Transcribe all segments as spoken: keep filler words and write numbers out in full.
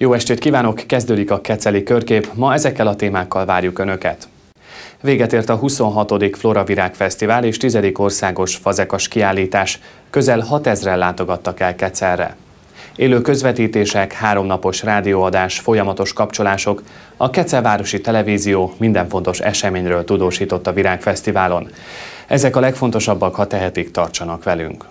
Jó estét kívánok! Kezdődik a Keceli Körkép, ma ezekkel a témákkal várjuk Önöket. Véget ért a huszonhatodik Floravirág Fesztivál és tizedik országos fazekas kiállítás. Közel hatezren látogattak el Kecelre. Élő közvetítések, háromnapos rádióadás, folyamatos kapcsolások, a Kecelvárosi Televízió minden fontos eseményről tudósított a Virágfesztiválon. Ezek a legfontosabbak, ha tehetik, tartsanak velünk.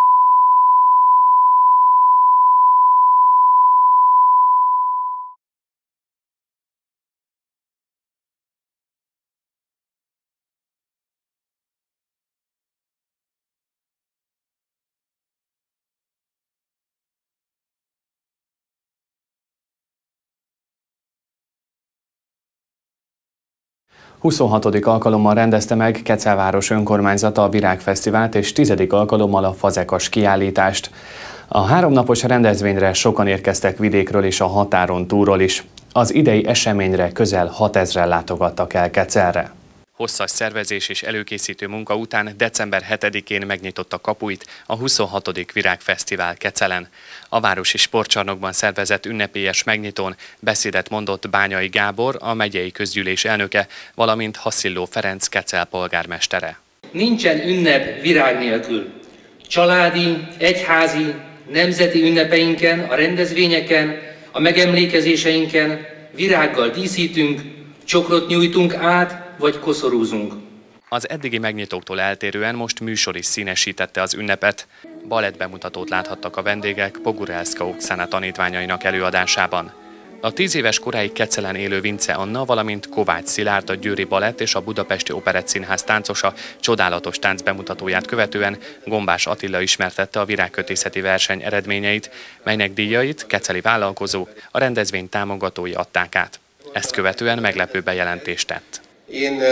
huszonhatodik alkalommal rendezte meg Kecelváros önkormányzata a Virágfesztivált és tizedik alkalommal a fazekas kiállítást. A háromnapos rendezvényre sokan érkeztek vidékről és a határon túlról is. Az idei eseményre közel hatezren látogattak el Kecelre. Hosszas szervezés és előkészítő munka után december hetedikén megnyitotta kapuit a huszonhatodik Virágfesztivál Kecelen. A városi sportcsarnokban szervezett ünnepélyes megnyitón beszédet mondott Bányai Gábor, a megyei közgyűlés elnöke, valamint Haszilló Ferenc Kecel polgármestere. Nincsen ünnep virág nélkül. Családi, egyházi, nemzeti ünnepeinken, a rendezvényeken, a megemlékezéseinken virággal díszítünk, csokrot nyújtunk át, vagy koszorúzunk. Az eddigi megnyitóktól eltérően most műsor is színesítette az ünnepet. Balett bemutatót láthattak a vendégek Pogurelszka Oksana tanítványainak előadásában. A tíz éves koráig Kecelen élő Vince Anna, valamint Kovács Szilárd, a Győri Balett és a Budapesti Operettszínház táncosa csodálatos tánc bemutatóját követően Gombás Attila ismertette a virágkötészeti verseny eredményeit, melynek díjait keceli vállalkozók, a rendezvény támogatói adták át. Ezt követően meglepő bejelentést tett. Én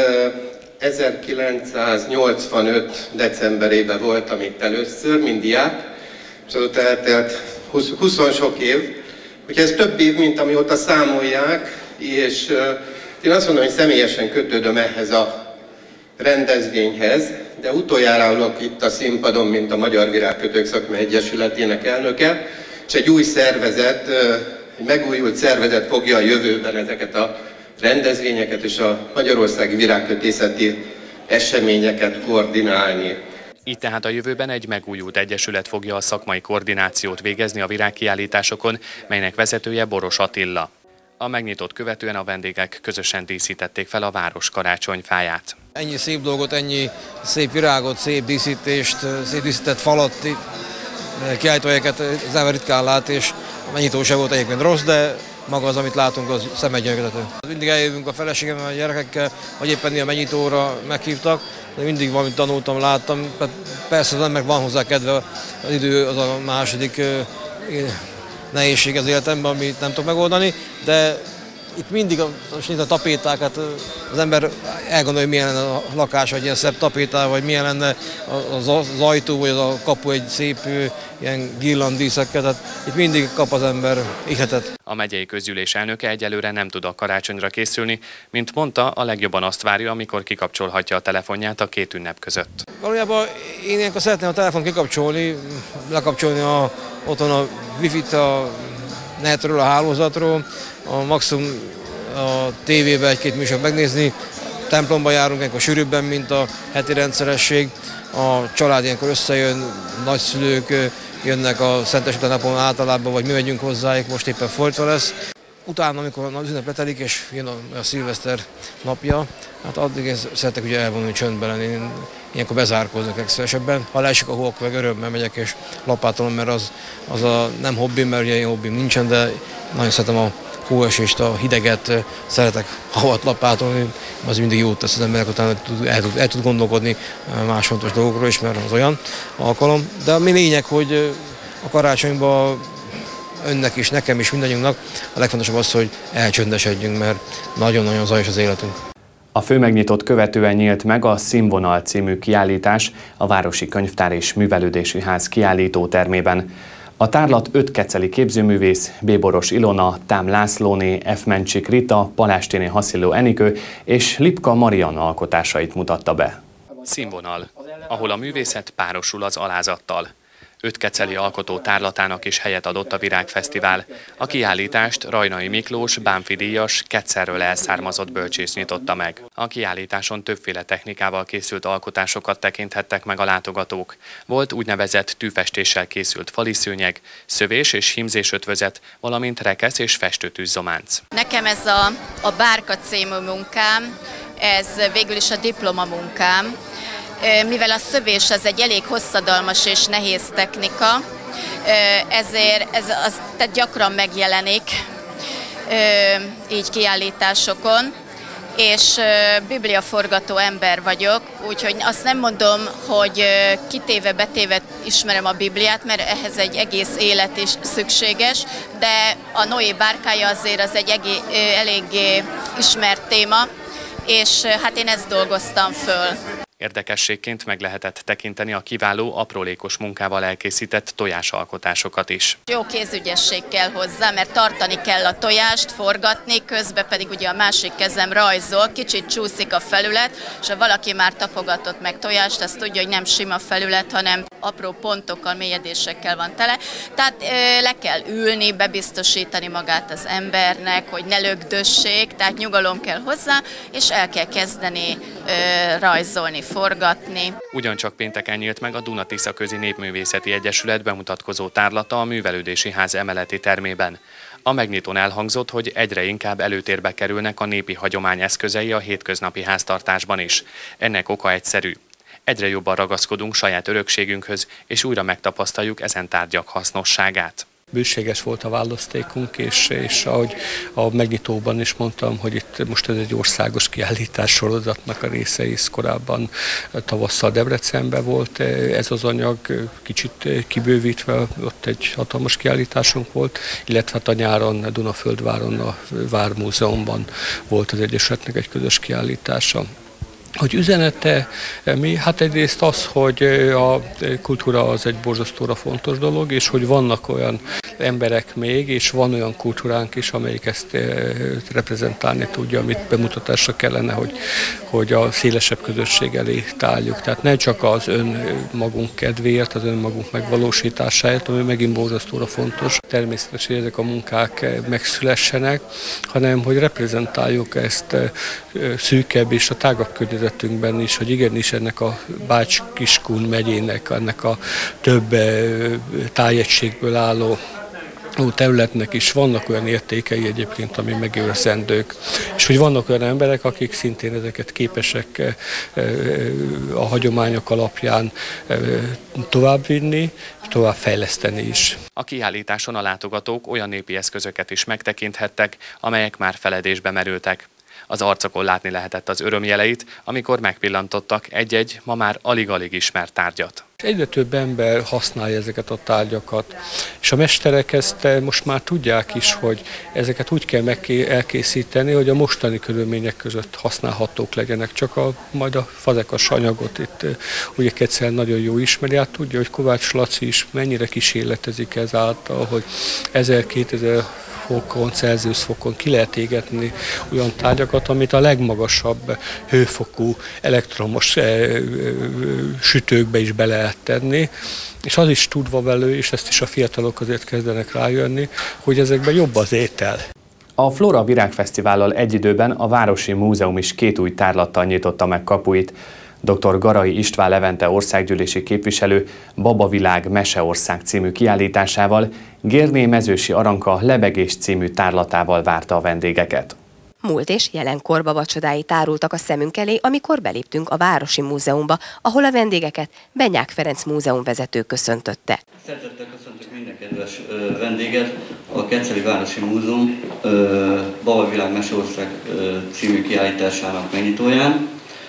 ezerkilencszáznyolcvanöt decemberében voltam itt először, mint diák, és azóta eltelt húsz sok év, úgyhogy ez több év, mint amióta számolják, és én azt mondom, hogy személyesen kötődöm ehhez a rendezvényhez, de utoljára állok itt a színpadon, mint a Magyar Virágkötők Szakmai Egyesületének elnöke, és egy új szervezet, egy megújult szervezet fogja a jövőben ezeket a rendezvényeket és a magyarországi virágkötészeti eseményeket koordinálni. Így tehát a jövőben egy megújult egyesület fogja a szakmai koordinációt végezni a virágkiállításokon, melynek vezetője Boros Attila. A megnyitót követően a vendégek közösen díszítették fel a város karácsonyfáját. Ennyi szép dolgot, ennyi szép virágot, szép díszítést, szép díszített falat, kiállítóhelyeket az ember ritkán lát, és a megnyitó sem volt egyébként rossz, de maga az, amit látunk, az szemegyönködhető. Mindig eljövünk a feleségemmel, a gyerekekkel, vagy éppen a megnyitóra meghívtak, de mindig valamit tanultam, láttam. Persze az embernek van hozzá kedve, az idő az a második nehézség az életemben, amit nem tudok megoldani, de itt mindig a, a tapétákat, az ember elgondolja, hogy milyen lenne a lakás, vagy ilyen szebb tapétával, vagy milyen lenne az, az ajtó, vagy az a kapu egy szép ilyen girlanddíszekkel, tehát itt mindig kap az ember ihletet. A megyei közgyűlés elnöke egyelőre nem tud a karácsonyra készülni, mint mondta, a legjobban azt várja, amikor kikapcsolhatja a telefonját a két ünnep között. Valójában én ilyenkor szeretném a telefont kikapcsolni, lekapcsolni a, otthon a wifi-t a netről, a hálózatról, a maximum a tévében egy-két műsort megnézni. Templomba járunk ilyenkor sűrűbben, mint a heti rendszeresség. A család ilyenkor összejön, nagyszülők jönnek a Szentesülte napon általában, vagy mi megyünk hozzájuk, most éppen fordítva lesz. Utána, amikor az ünnep letelik, és jön a, a szilveszter napja, hát addig én szeretek ugye elvonulni csöndben lenni. Én ilyenkor bezárkóznak legszívesebben. Ha leesik a hó, akkor meg örömmel megyek és lapátolom, mert az, az a nem hobbim, mert ugye én hobbim nincsen, de nagyon szeretem a hóesést, a hideget, szeretek havat lapátolni, az mindig jót tesz az emberek, utána el tud, el tud gondolkodni más fontos dolgokról is, mert az olyan alkalom. De mi lényeg, hogy a karácsonyban önnek is, nekem is, mindannyiunknak a legfontosabb az, hogy elcsöndesedjünk, mert nagyon-nagyon zajos az életünk. A főmegnyitót követően nyílt meg a Színvonal című kiállítás a Városi Könyvtár és Művelődési Ház kiállítótermében. A tárlat öt keceli képzőművész, B. Boros Ilona, Tám Lászlóné, F. Mencsik Rita, Palásténé Haszilló Enikő és Lipka Marianna alkotásait mutatta be. Színvonal, ahol a művészet párosul az alázattal. Öt keceli alkotó tárlatának is helyet adott a Virágfesztivál. A kiállítást Rajnai Miklós, Bánfi díjas, Ketszerről elszármazott bölcsész nyitotta meg. A kiállításon többféle technikával készült alkotásokat tekinthettek meg a látogatók. Volt úgynevezett tűfestéssel készült faliszőnyeg, szövés és hímzés ötvözet, valamint rekesz és festőtűzzománc. Nekem ez a, a Bárka című munkám, ez végül is a diplomamunkám. Mivel a szövés az egy elég hosszadalmas és nehéz technika, ezért ez az, tehát gyakran megjelenik így kiállításokon, és bibliaforgató ember vagyok, úgyhogy azt nem mondom, hogy kitéve, betéve ismerem a Bibliát, mert ehhez egy egész élet is szükséges, de a Noé bárkája azért az egy egé, eléggé ismert téma, és hát én ezt dolgoztam föl. Érdekességként meg lehetett tekinteni a kiváló, aprólékos munkával elkészített tojásalkotásokat is. Jó kézügyesség kell hozzá, mert tartani kell a tojást, forgatni, közben pedig ugye a másik kezem rajzol, kicsit csúszik a felület, és ha valaki már tapogatott meg tojást, azt tudja, hogy nem sima felület, hanem apró pontokkal, mélyedésekkel van tele. Tehát ö, le kell ülni, bebiztosítani magát az embernek, hogy ne lögdössék, tehát nyugalom kell hozzá, és el kell kezdeni ö, rajzolni, forgatni. Ugyancsak pénteken nyílt meg a Duna-Tisza Közi Népművészeti Egyesület bemutatkozó tárlata a Művelődési Ház emeleti termében. A megnyitón elhangzott, hogy egyre inkább előtérbe kerülnek a népi hagyomány eszközei a hétköznapi háztartásban is. Ennek oka egyszerű. Egyre jobban ragaszkodunk saját örökségünkhöz, és újra megtapasztaljuk ezen tárgyak hasznosságát. Bőséges volt a választékunk, és, és ahogy a megnyitóban is mondtam, hogy itt most ez egy országos kiállítás sorozatnak a része is, korábban tavasszal Debrecenben volt ez az anyag, kicsit kibővítve, ott egy hatalmas kiállításunk volt, illetve hát a nyáron Dunaföldváron, a Vármúzeumban volt az Egyesületnek egy közös kiállítása. Hogy üzenete mi? Hát egyrészt az, hogy a kultúra az egy borzasztóra fontos dolog, és hogy vannak olyan emberek még, és van olyan kultúránk is, amelyik ezt reprezentálni tudja, amit bemutatásra kellene, hogy, hogy a szélesebb közösség elé tárjuk. Tehát ne csak az önmagunk kedvéért, az önmagunk megvalósításáért, ami megint borzasztóra fontos. Természetesen, hogy ezek a munkák megszülessenek, hanem hogy reprezentáljuk ezt szűkebb és a tágabb környezetünkben is, hogy igenis ennek a Bács-Kiskun megyének, ennek a több tájegységből álló területnek is vannak olyan értékei egyébként, ami megőrzendők. És hogy vannak olyan emberek, akik szintén ezeket képesek a hagyományok alapján továbbvinni, továbbfejleszteni is. A kiállításon a látogatók olyan népi eszközöket is megtekinthettek, amelyek már feledésbe merültek. Az arcokon látni lehetett az örömjeleit, amikor megpillantottak egy-egy, ma már alig-alig ismert tárgyat. Egyre több ember használja ezeket a tárgyakat, és a mesterek ezt most már tudják is, hogy ezeket úgy kell elkészíteni, hogy a mostani körülmények között használhatók legyenek. Csak a, majd a fazekas anyagot itt ugye Kecel nagyon jó ismeri, hát tudja, hogy Kovács Laci is mennyire kísérletezik ezáltal, hogy ezer-kétezer fokon, Celsius fokon ki lehet égetni olyan tárgyakat, amit a legmagasabb hőfokú elektromos sütőkbe is bele lehet tenni, és az is tudva velő, és ezt is a fiatalok azért kezdenek rájönni, hogy ezekben jobb az étel. A Flóra Virágfesztivállal egy időben a Városi Múzeum is két új tárlattal nyitotta meg kapuit. dr. Garai István Levente országgyűlési képviselő Babavilág Meseország című kiállításával, Gérné Mezősi Aranka Lebegés című tárlatával várta a vendégeket. Múlt és jelenkor babacsodái tárultak a szemünk elé, amikor beléptünk a Városi Múzeumba, ahol a vendégeket Benyák Ferenc múzeumvezető köszöntötte. Szeretettel köszöntök minden kedves vendéget a Keceli Városi Múzeum Babavilág Meseország című kiállításának megnyitóján.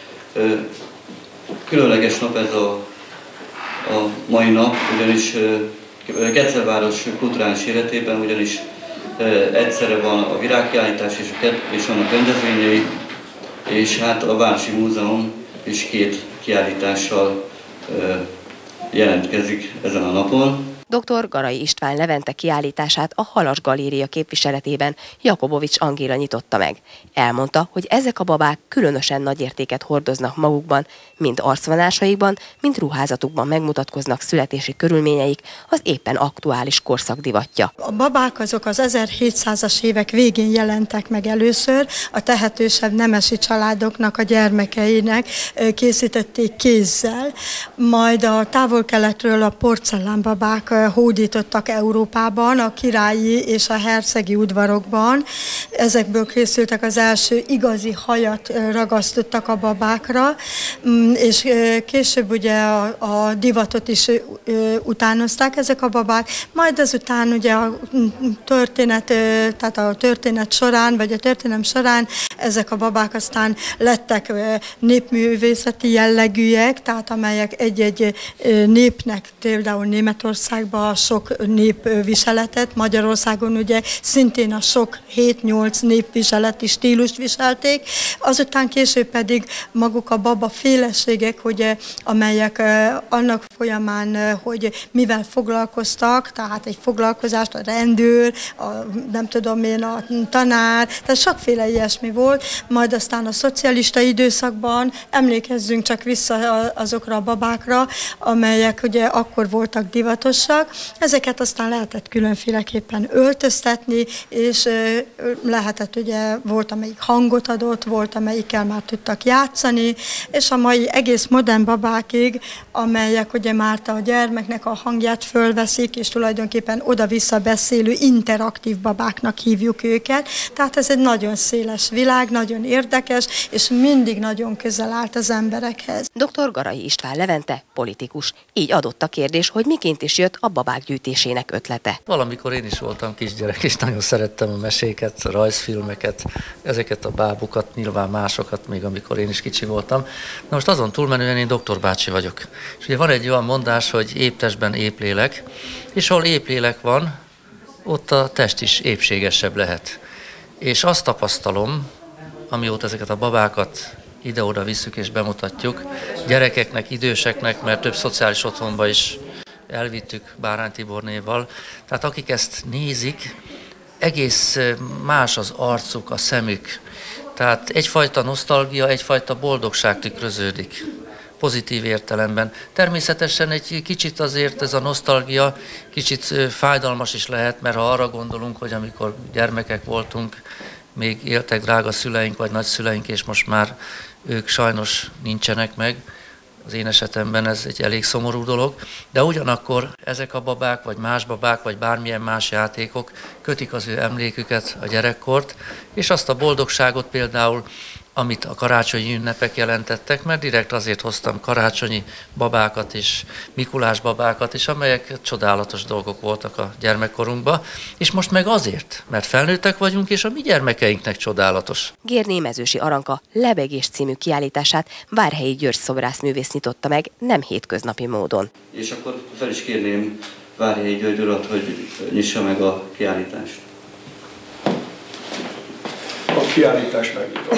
Különleges nap ez a, a mai nap, ugyanis Kecelváros kulturális életében, ugyanis egyszerre van a virágkiállítás és, a, és annak rendezvényei, és hát a Városi Múzeum is két kiállítással jelentkezik ezen a napon. dr. Garai István Levente kiállítását a Halas Galéria képviseletében Jakobovics Angéla nyitotta meg. Elmondta, hogy ezek a babák különösen nagy értéket hordoznak magukban, mind arcvonásaikban, mind ruházatukban megmutatkoznak születési körülményeik, az éppen aktuális korszak divatja. A babák azok az ezerhétszázas évek végén jelentek meg először, a tehetősebb nemesi családoknak, a gyermekeinek készítették kézzel, majd a távol-keletről a porcelánbabák hódítottak Európában, a királyi és a hercegi udvarokban. Ezekből készültek az első igazi hajat ragasztottak a babákra, és később ugye a, a divatot is utánozták ezek a babák, majd ezután ugye a történet, tehát a történet során, vagy a történelem során ezek a babák aztán lettek népművészeti jellegűek, tehát amelyek egy-egy népnek, például Németországban sok népviseletet, Magyarországon ugye szintén a sok hét-nyolc népviseleti stílust viselték, azután később pedig maguk a baba féleségek, ugye, amelyek annak folyamán, hogy mivel foglalkoztak, tehát egy foglalkozást, a rendőr, a, nem tudom én, a tanár, tehát sokféle ilyesmi volt, majd aztán a szocialista időszakban emlékezzünk csak vissza azokra a babákra, amelyek ugye akkor voltak divatosak, ezeket aztán lehetett különféleképpen öltöztetni, és lehetett ugye, volt amelyik hangot adott, volt amelyikkel már tudtak játszani, és a mai egész modern babákig, amelyek ugye már a gyermeknek a hangját fölveszik, és tulajdonképpen oda-vissza beszélő interaktív babáknak hívjuk őket, tehát ez egy nagyon széles világ, nagyon érdekes, és mindig nagyon közel állt az emberekhez. dr. Garai István Levente politikus. Így adott a kérdés, hogy miként is jött a babák gyűjtésének ötlete. Valamikor én is voltam kisgyerek, és nagyon szerettem a meséket, a rajzfilmeket, ezeket a bábukat, nyilván másokat, még amikor én is kicsi voltam. Na most azon túlmenően én doktor bácsi vagyok. És ugye van egy olyan mondás, hogy épp testben épp lélek, és ahol épp lélek van, ott a test is épségesebb lehet. És azt tapasztalom, amióta ezeket a babákat ide-oda visszük és bemutatjuk, gyerekeknek, időseknek, mert több szociális otthonba is elvittük Bárány Tibornéval, tehát akik ezt nézik, egész más az arcuk, a szemük. Tehát egyfajta nosztalgia, egyfajta boldogság tükröződik, pozitív értelemben. Természetesen egy kicsit azért ez a nosztalgia kicsit fájdalmas is lehet, mert ha arra gondolunk, hogy amikor gyermekek voltunk, még éltek drága szüleink vagy nagyszüleink, és most már ők sajnos nincsenek meg. Az én esetemben ez egy elég szomorú dolog, de ugyanakkor ezek a babák, vagy más babák, vagy bármilyen más játékok kötik az ő emléküket, a gyerekkort, és azt a boldogságot például, amit a karácsonyi ünnepek jelentettek, mert direkt azért hoztam karácsonyi babákat és Mikulás babákat is, amelyek csodálatos dolgok voltak a gyermekkorunkban, és most meg azért, mert felnőttek vagyunk, és a mi gyermekeinknek csodálatos. Gérné Mezősi Aranka Lebegés című kiállítását Várhelyi György szobrászművész nyitotta meg, nem hétköznapi módon. És akkor fel is kérném Várhelyi György urat, hogy nyissa meg a kiállítást. A kiállítás megnyitott.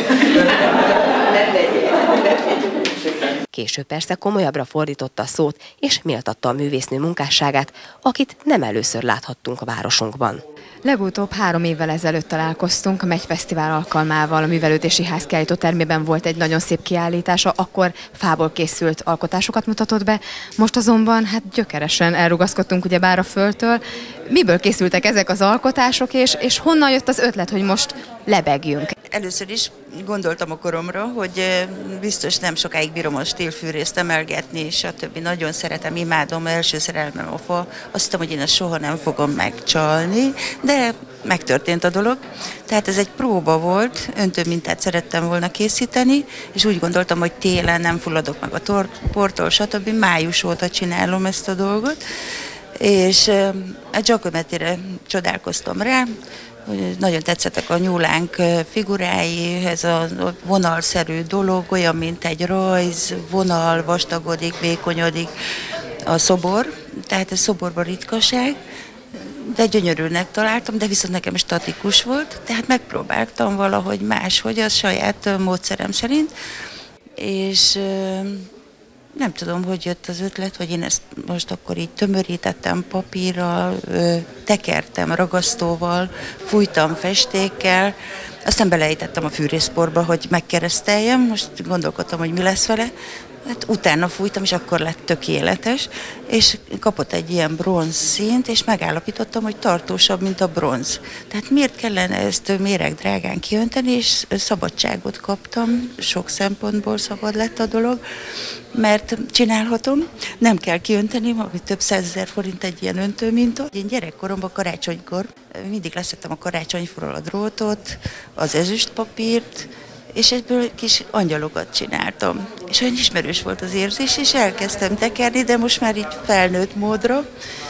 Később persze komolyabbra fordította a szót, és méltatta a művésznő munkásságát, akit nem először láthattunk a városunkban. Legutóbb három évvel ezelőtt találkoztunk a Megyfesztivál alkalmával, a Művelődési Ház kiállítótermében volt egy nagyon szép kiállítása, akkor fából készült alkotásokat mutatott be, most azonban hát gyökeresen elrugaszkodtunk ugyebár a földtől. Miből készültek ezek az alkotások, és, és honnan jött az ötlet, hogy most lebegjünk? Először is gondoltam a koromra, hogy biztos nem sokáig bírom a stílfűrészt emelgetni, és a többi. Nagyon szeretem, imádom, első szerelmem a fa. Azt hittem, hogy én ezt soha nem fogom megcsalni, de megtörtént a dolog. Tehát ez egy próba volt, öntőmintát szerettem volna készíteni, és úgy gondoltam, hogy télen nem fulladok meg a portól, stb. Május óta csinálom ezt a dolgot, és a Giacomettire csodálkoztam rá, nagyon tetszettek a nyúlánk figurái, ez a vonalszerű dolog, olyan, mint egy rajz, vonal, vastagodik, vékonyodik a szobor, tehát ez szoborban ritkaság, de gyönyörűnek találtam, de viszont nekem statikus volt, tehát megpróbáltam valahogy máshogy, a saját módszerem szerint, és nem tudom, hogy jött az ötlet, hogy én ezt most akkor így tömörítettem papírral, tekertem ragasztóval, fújtam festékkel, aztán beleejtettem a fűrészporba, hogy megkereszteljem, most gondolkodtam, hogy mi lesz vele. Hát utána fújtam, és akkor lett tökéletes, és kapott egy ilyen bronz színt, és megállapítottam, hogy tartósabb, mint a bronz. Tehát miért kellene ezt méregdrágán kiönteni, és szabadságot kaptam, sok szempontból szabad lett a dolog, mert csinálhatom, nem kell kiönteni, ami több százezer forint egy ilyen öntőminta. Én gyerekkoromban karácsonykor mindig leszettem a karácsonyfáról a drótot, az ezüstpapírt, és ebből kis angyalokat csináltam. És olyan ismerős volt az érzés, és elkezdtem tekerni, de most már így felnőtt módra,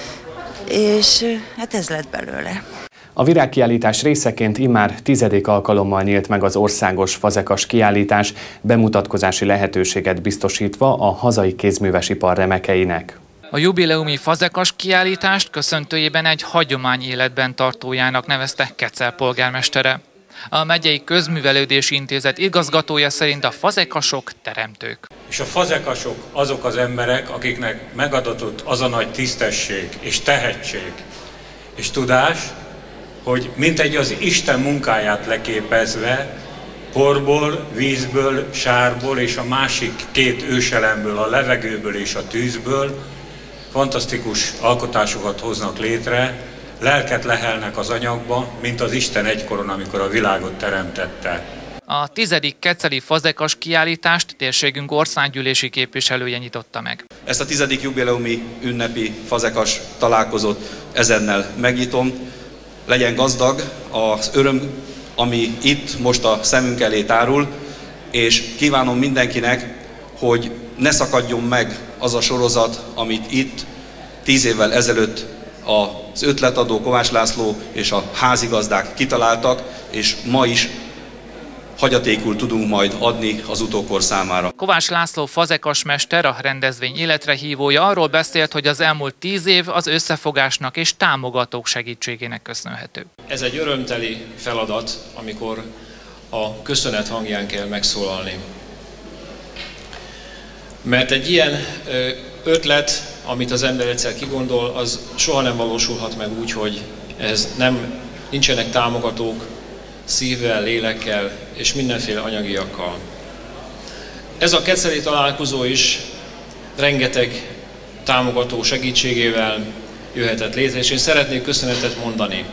és hát ez lett belőle. A virágkiállítás részeként immár tizedik alkalommal nyílt meg az országos fazekas kiállítás, bemutatkozási lehetőséget biztosítva a hazai kézművesipar remekeinek. A jubileumi fazekas kiállítást köszöntőjében egy hagyomány életben tartójának nevezte Kecel polgármestere. A megyei közművelődési intézet igazgatója szerint a fazekasok teremtők. És a fazekasok azok az emberek, akiknek megadatott az a nagy tisztesség és tehetség és tudás, hogy mintegy az Isten munkáját leképezve, porból, vízből, sárból és a másik két őselemből, a levegőből és a tűzből fantasztikus alkotásokat hoznak létre, lelket lehelnek az anyagba, mint az Isten egykoron, amikor a világot teremtette. A tizedik keceli fazekas kiállítást térségünk országgyűlési képviselője nyitotta meg. Ezt a tizedik jubileumi ünnepi fazekas találkozót ezennel megnyitom. Legyen gazdag az öröm, ami itt most a szemünk elé tárul, és kívánom mindenkinek, hogy ne szakadjon meg az a sorozat, amit itt tíz évvel ezelőtt az ötletadó Kovács László és a házigazdák kitaláltak, és ma is hagyatékul tudunk majd adni az utókor számára. Kovács László fazekas mester, a rendezvény életre hívója arról beszélt, hogy az elmúlt tíz év az összefogásnak és támogatók segítségének köszönhető. Ez egy örömteli feladat, amikor a köszönet hangján kell megszólalni. Mert egy ilyen ötlet, amit az ember egyszer kigondol, az soha nem valósulhat meg úgy, hogy ez nem, nincsenek támogatók szívvel, lélekkel és mindenféle anyagiakkal. Ez a keceli találkozó is rengeteg támogató segítségével jöhetett létre, és én szeretnék köszönetet mondani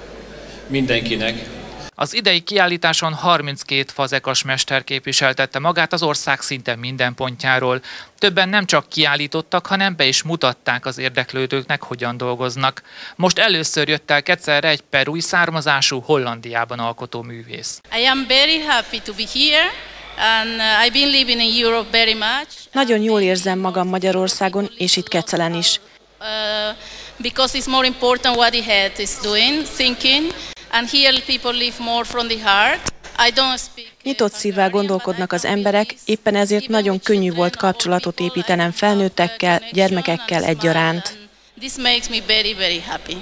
mindenkinek. Az idei kiállításon harminckét fazekas mester képviseltette magát az ország szinte minden pontjáról. Többen nem csak kiállítottak, hanem be is mutatták az érdeklődőknek, hogyan dolgoznak. Most először jött el Kecelre egy perui származású, Hollandiában alkotó művész. I am very happy to be here. And I've been living in Europe very much. Nagyon jól érzem magam Magyarországon, és itt Kecelen is. Uh, because it's more important what the head is doing, thinking. And here people live more from the heart. I don't speak. Nyitott szívvel gondolkodnak az emberek, éppen ezért nagyon könnyű volt kapcsolatot építenem felnőttekkel, gyermekekkel egyaránt. This makes me very, very happy.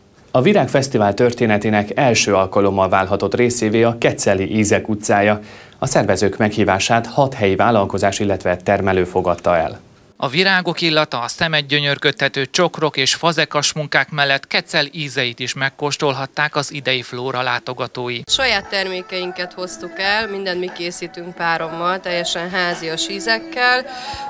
A Virágfesztivál történetének első alkalommal válhatott részévé a Keceli Ízek utcája. A szervezők meghívását hat helyi vállalkozás, illetve termelő fogadta el. A virágok illata, a szemet gyönyörködtető csokrok és fazekas munkák mellett Kecel ízeit is megkóstolhatták az idei Flóra látogatói. Saját termékeinket hoztuk el, mindent mi készítünk párommal, teljesen házias ízekkel,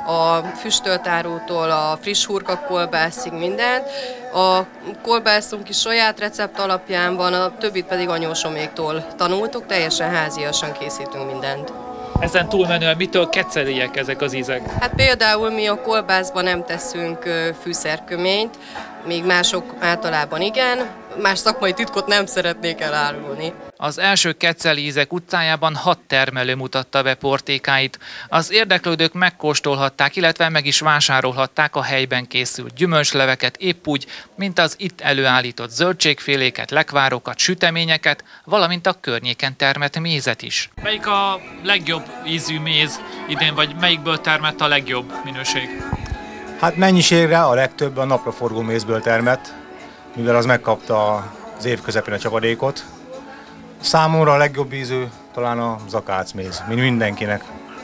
a füstöltárótól a friss hurkakolbászig mindent. A kolbászunk is saját recept alapján van, a többit pedig anyósoméktól tanultuk, teljesen háziasan készítünk mindent. Ezen túlmenően mitől keceliek ezek az ízek? Hát például mi a kolbászban nem teszünk fűszerköményt, még mások általában igen, más szakmai titkot nem szeretnék elárulni. Az első Keceli Ízek utcájában hat termelő mutatta be portékáit. Az érdeklődők megkóstolhatták, illetve meg is vásárolhatták a helyben készült gyümölcsleveket, épp úgy, mint az itt előállított zöldségféléket, lekvárokat, süteményeket, valamint a környéken termett mézet is. Melyik a legjobb ízű méz idén, vagy melyikből termett a legjobb minőség? Hát mennyiségre a legtöbb a napraforgó mézből termett, mivel az megkapta az év közepén a csapadékot. Számomra a legjobb ízű talán a zakácméz, mint mindenkinek.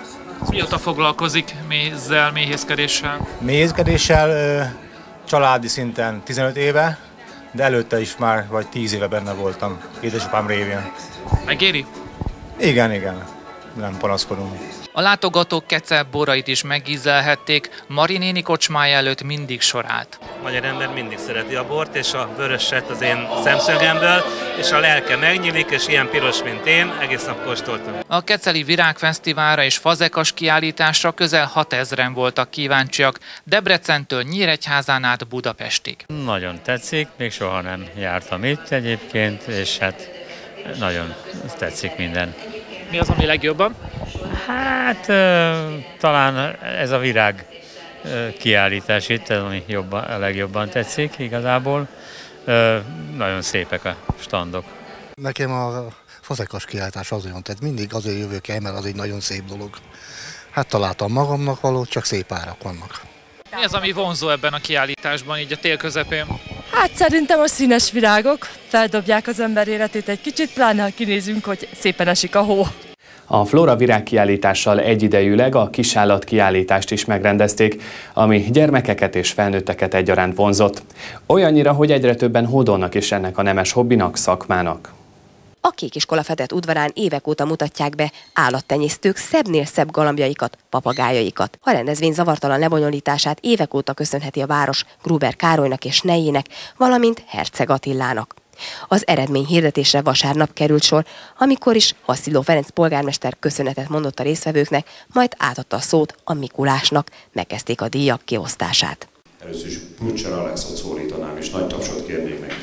Mióta foglalkozik mézzel, méhészkedéssel? Méhészkedéssel családi szinten tizenöt éve, de előtte is már vagy tíz éve benne voltam, édesapám révén. Megéri? Igen, igen, nem panaszkodunk. A látogatók Kecel borait is megízlelhették, Mari néni kocsmája előtt mindig sor állt. A magyar ember mindig szereti a bort, és a vöröset az én szemszögemből, és a lelke megnyílik, és ilyen piros, mint én, egész nap kóstoltam. A Keceli Virágfesztiválra és fazekas kiállításra közel hatezren voltak kíváncsiak, Debrecentől Nyíregyházán át Budapestig. Nagyon tetszik, még soha nem jártam itt egyébként, és hát nagyon tetszik minden. Mi az, ami legjobban? Hát talán ez a virág kiállítás itt, ez ami jobban, a legjobban tetszik igazából. Nagyon szépek a standok. Nekem a fazekas kiállítás azért, tehát mindig azért jövök el, mert az egy nagyon szép dolog. Hát találtam magamnak valót, csak szép árak vannak. Mi az, ami vonzó ebben a kiállításban, így a tél közepén? Hát szerintem a színes virágok feldobják az ember életét egy kicsit, pláne ha kinézünk, hogy szépen esik a hó. A Flóra virágkiállítással egyidejűleg a kisállat kiállítást is megrendezték, ami gyermekeket és felnőtteket egyaránt vonzott. Olyannyira, hogy egyre többen hódolnak is ennek a nemes hobbinak, szakmának. A Kékiskola fedett udvarán évek óta mutatják be állattenyésztők szebbnél szebb galambjaikat, papagájaikat. A rendezvény zavartalan lebonyolítását évek óta köszönheti a város Gruber Károlynak és nejének, valamint Herceg Attilának. Az eredmény hirdetésre vasárnap került sor, amikor is Hassziló Ferenc polgármester köszönetet mondott a résztvevőknek, majd átadta a szót a Mikulásnak, megkezdték a díjak kiosztását. Először is Plucser Alexot szólítanám, és nagy tapsot kérnék neki.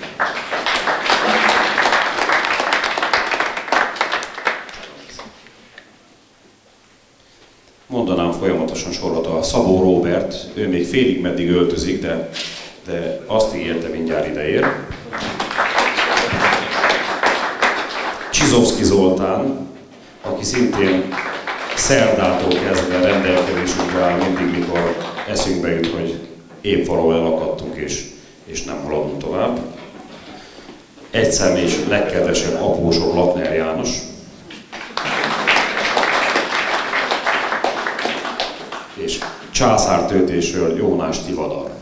Mondanám folyamatosan sorot a Szabó Róbert, ő még félig meddig öltözik, de, de azt ígérte, mindjárt ideér. Csizovszki Zoltán, aki szintén szerdától kezdve rendelkezésünkre áll mindig, mikor eszünkbe jut, hogy épp valahol elakadtunk és, és nem haladunk tovább. Egyszer és legkedvesebb apósom Lakner János. És császártöltésről Jónás Tivadar.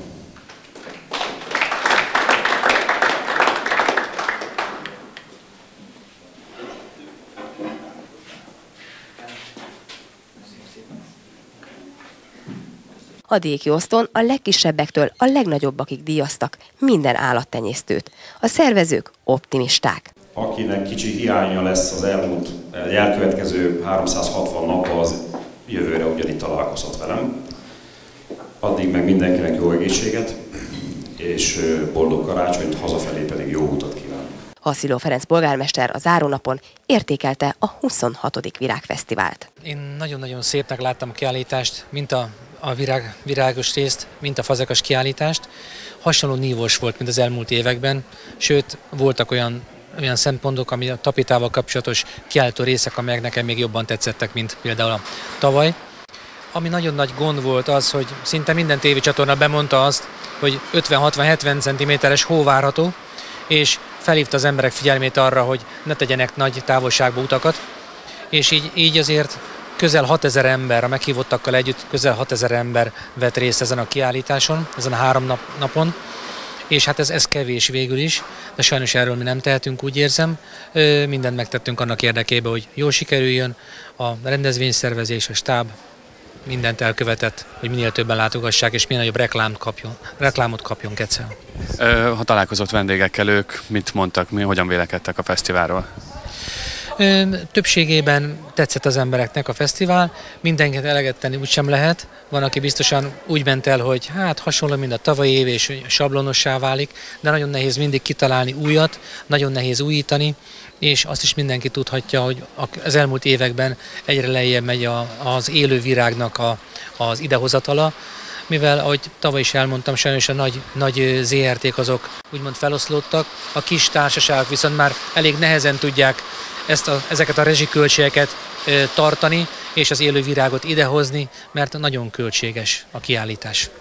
A díjkiosztón a legkisebbektől a legnagyobbakig díjaztak minden állattenyésztőt. A szervezők optimisták. Akinek kicsi hiánya lesz az elmúlt, elkövetkező háromszázhatvan napban, az jövőre ugyanígy találkozhat velem. Addig meg mindenkinek jó egészséget, és boldog karácsonyt, hazafelé pedig jó utat kívánok. Hassziló Ferenc polgármester a zárónapon értékelte a huszonhatodik virágfesztivált. Én nagyon-nagyon szépnek láttam a kiállítást, mint a, a virág, virágos részt, mint a fazekas kiállítást. Hasonló nívós volt, mint az elmúlt években, sőt, voltak olyan olyan szempontok, ami a tapétával kapcsolatos kiállító részek, amelyek nekem még jobban tetszettek, mint például a tavaly. Ami nagyon nagy gond volt az, hogy szinte minden tévécsatorna bemondta azt, hogy ötven-hatvan-hetven centiméteres hó várható, és felhívta az emberek figyelmét arra, hogy ne tegyenek nagy távolságba utakat, és így, így azért közel hatezer ember, a meghívottakkal együtt közel hatezer ember vett részt ezen a kiállításon, ezen a három nap, napon, és hát ez, ez kevés végül is, de sajnos erről mi nem tehetünk, úgy érzem. Mindent megtettünk annak érdekében, hogy jól sikerüljön, a rendezvényszervezés, a stáb mindent elkövetett, hogy minél többen látogassák, és minél nagyobb reklámot kapjon, reklámot kapjon Kecel. Ha találkozott vendégekkel, ők mit mondtak, mi, hogyan vélekedtek a fesztiválról? Többségében tetszett az embereknek a fesztivál, mindenkit eleget tenni úgysem lehet. Van, aki biztosan úgy ment el, hogy hát hasonló, mint a tavalyi év, és sablonossá válik, de nagyon nehéz mindig kitalálni újat, nagyon nehéz újítani, és azt is mindenki tudhatja, hogy az elmúlt években egyre lejjebb megy a, az élő virágnak a, az idehozatala, mivel, ahogy tavaly is elmondtam, sajnos a nagy, nagy zé er té-k azok úgymond feloszlódtak, a kis társaságok viszont már elég nehezen tudják ezt a, ezeket a rezsiköltségeket e, tartani, és az élő virágot idehozni, mert nagyon költséges a kiállítás.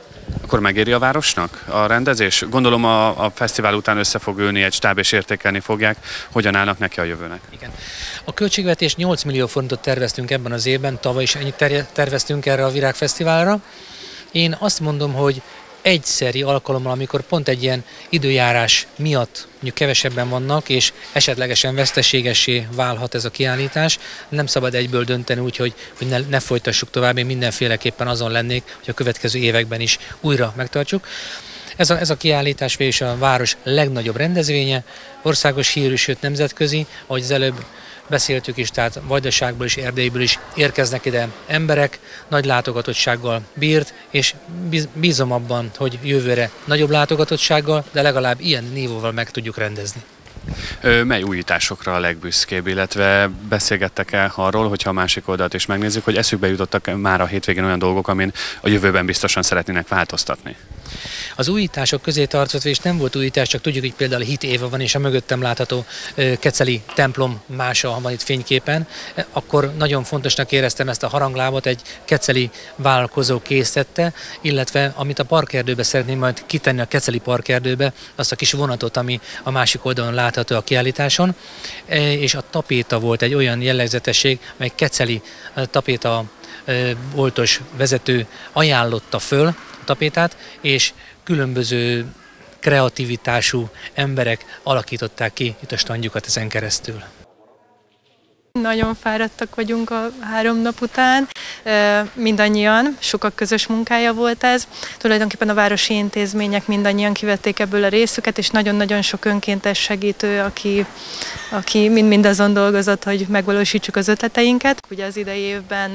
Akkor megéri a városnak a rendezés? Gondolom a, a fesztivál után össze fog ülni egy stáb és értékelni fogják. Hogyan állnak neki a jövőnek? Igen. A költségvetés nyolc millió forintot terveztünk ebben az évben, tavaly is ennyit terveztünk erre a Virágfesztiválra. Én azt mondom, hogy egyszeri alkalommal, amikor pont egy ilyen időjárás miatt mondjuk kevesebben vannak, és esetlegesen veszteségessé válhat ez a kiállítás, nem szabad egyből dönteni úgy, hogy, hogy ne, ne folytassuk tovább. Én mindenféleképpen azon lennék, hogy a következő években is újra megtartsuk. Ez a, ez a kiállítás végül is a város legnagyobb rendezvénye, országos hírű, sőt nemzetközi, ahogy az előbb beszéltük is, tehát Vajdaságból és Erdélyből is érkeznek ide emberek, nagy látogatottsággal bírt, és bízom abban, hogy jövőre nagyobb látogatottsággal, de legalább ilyen nívóval meg tudjuk rendezni. Mely újításokra a legbüszkébb, illetve beszélgettek-e arról, hogyha a másik oldalt is megnézzük, hogy eszükbe jutottak már a hétvégén olyan dolgok, amin a jövőben biztosan szeretnének változtatni? Az újítások közé tartozott, és nem volt újítás, csak tudjuk, hogy például hit éve van, és a mögöttem látható keceli templom mása van itt fényképen. Akkor nagyon fontosnak éreztem ezt a haranglábot, egy keceli vállalkozó készítette, illetve amit a parkerdőbe szeretném majd kitenni, a keceli parkerdőbe, azt a kis vonatot, ami a másik oldalon látható a kiállításon, és a tapéta volt egy olyan jellegzetesség, mely keceli tapéta boltos vezető ajánlotta föl a tapétát, és különböző kreativitású emberek alakították ki itt a standjukat ezen keresztül. Nagyon fáradtak vagyunk a három nap után, mindannyian, sokak közös munkája volt ez. Tulajdonképpen a városi intézmények mindannyian kivették ebből a részüket, és nagyon-nagyon sok önkéntes segítő, aki, aki mind-mind azon dolgozott, hogy megvalósítsuk az ötleteinket. Ugye az idei évben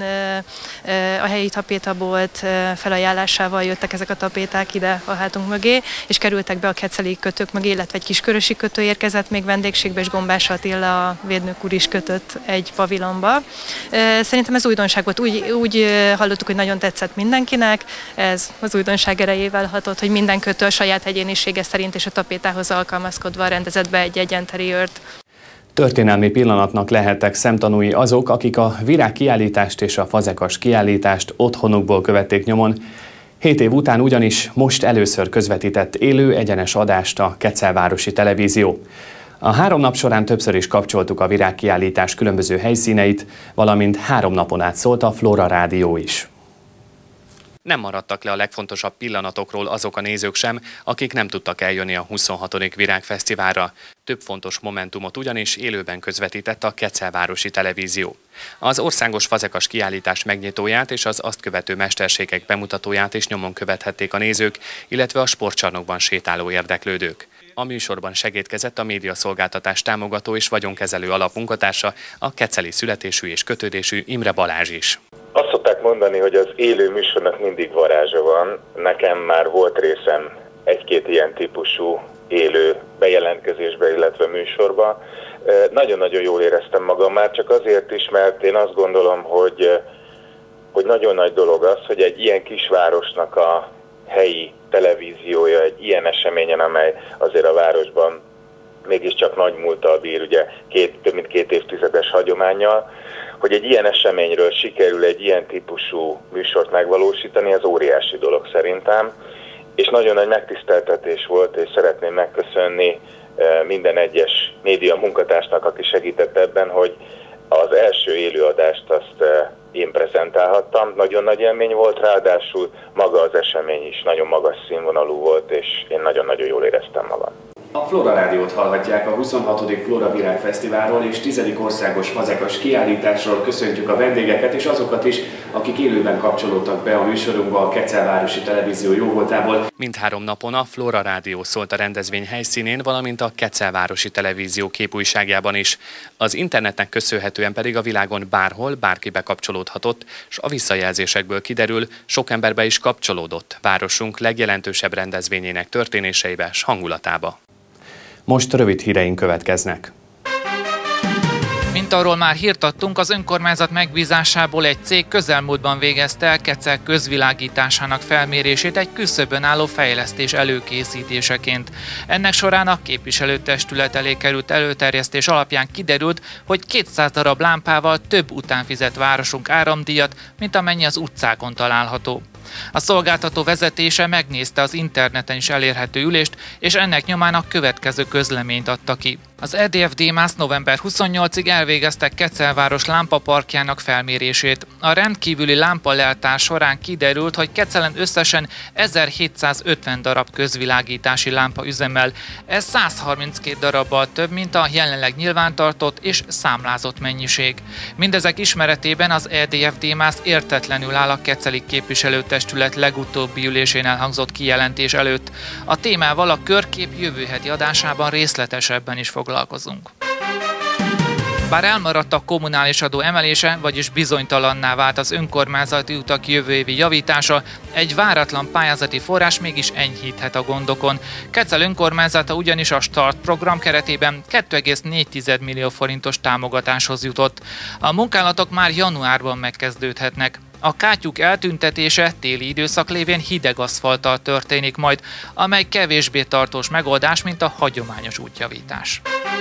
a helyi tapétabolt felajánlásával jöttek ezek a tapéták ide a hátunk mögé, és kerültek be a keceli kötők mögé, illetve egy kiskörösi kötő érkezett még vendégségbe, és Gombás Attila, a védnök úr is kötött egy pavilonba. Szerintem ez újdonság volt. Úgy, úgy hallottuk, hogy nagyon tetszett mindenkinek. Ez az újdonság erejével hatott, hogy minden kötő a saját egyénisége szerint és a tapétához alkalmazkodva rendezett be egy interiőrt. Történelmi pillanatnak lehettek szemtanúi azok, akik a virágkiállítást és a fazekas kiállítást otthonukból követték nyomon. Hét év után ugyanis most először közvetített élő egyenes adást a Kecelvárosi Televízió. A három nap során többször is kapcsoltuk a virágkiállítás különböző helyszíneit, valamint három napon át szólt a Flóra Rádió is. Nem maradtak le a legfontosabb pillanatokról azok a nézők sem, akik nem tudtak eljönni a huszonhatodik Virágfesztiválra. Több fontos momentumot ugyanis élőben közvetített a Kecelvárosi Televízió. Az országos fazekas kiállítás megnyitóját és az azt követő mesterségek bemutatóját is nyomon követhették a nézők, illetve a sportcsarnokban sétáló érdeklődők. A műsorban segédkezett a médiaszolgáltatás támogató és vagyonkezelő alapmunkatársa, a keceli születésű és kötődésű Imre Balázs is. Azt szokták mondani, hogy az élő műsornak mindig varázsa van. Nekem már volt részem egy-két ilyen típusú élő bejelentkezésbe, illetve műsorba. Nagyon-nagyon jól éreztem magam, már csak azért is, mert én azt gondolom, hogy, hogy nagyon nagy dolog az, hogy egy ilyen kisvárosnak a helyi televíziója egy ilyen eseményen, amely azért a városban mégiscsak nagy múlttal bír, ugye két, több mint két évtizedes hagyománnyal, hogy egy ilyen eseményről sikerül egy ilyen típusú műsort megvalósítani, ez óriási dolog szerintem, és nagyon nagy megtiszteltetés volt, és szeretném megköszönni minden egyes média munkatársnak, aki segített ebben, hogy az első élőadást azt én prezentálhattam. Nagyon nagy élmény volt, ráadásul maga az esemény is nagyon magas színvonalú volt, és én nagyon-nagyon jól éreztem magam. A Flóra Rádiót hallhatják a huszonhatodik Flóra Virágfesztiválról és tizedik országos fazekas kiállításról. Köszöntjük a vendégeket és azokat is, akik élőben kapcsolódtak be a műsorunkba a Kecelvárosi Televízió jóvoltából. Mindhárom napon a Flóra Rádió szólt a rendezvény helyszínén, valamint a Kecelvárosi Televízió képújságjában is. Az internetnek köszönhetően pedig a világon bárhol bárki bekapcsolódhatott, és a visszajelzésekből kiderül, sok emberbe is kapcsolódott városunk legjelentősebb rendezvényének történéseibe és hangulatába. Most rövid híreink következnek. Mint arról már hírt adtunk, az önkormányzat megbízásából egy cég közelmúltban végezte el Kecel közvilágításának felmérését egy küszöbön álló fejlesztés előkészítéseként. Ennek során a képviselőtestület elé került előterjesztés alapján kiderült, hogy kétszáz darab lámpával több után fizet városunk áramdíjat, mint amennyi az utcákon található. A szolgáltató vezetése megnézte az interneten is elérhető ülést, és ennek nyomán a következő közleményt adta ki. Az é dé ef Démász november huszonnyolcadikáig elvégezte Kecelváros lámpaparkjának felmérését. A rendkívüli lámpaleltás során kiderült, hogy Kecelen összesen ezerhétszázötven darab közvilágítási lámpa üzemel. Ez százharminckét darabbal több, mint a jelenleg nyilvántartott és számlázott mennyiség. Mindezek ismeretében az é dé ef Démász értetlenül áll a keceli képviselőtestület legutóbbi ülésén elhangzott kijelentés előtt. A témával a Körkép jövő heti adásában részletesebben is foglalkozunk. Bár elmaradt a kommunális adó emelése, vagyis bizonytalanná vált az önkormányzati utak jövő évi javítása, egy váratlan pályázati forrás mégis enyhíthet a gondokon. Kecel önkormányzata ugyanis a START program keretében két egész négy millió forintos támogatáshoz jutott. A munkálatok már januárban megkezdődhetnek. A kátyúk eltüntetése téli időszak lévén hideg aszfalttal történik majd, amely kevésbé tartós megoldás, mint a hagyományos útjavítás.